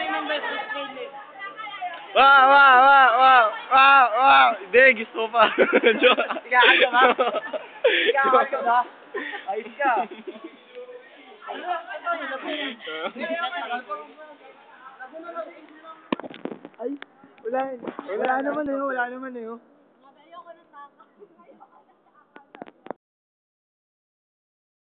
Wow, wow, wow, wow, wow, wow. Hindi, gusto ko pa. Ikakan ka ba? Ikakan ka ba? Ayos ka. Ay, wala naman eh, wala naman eh.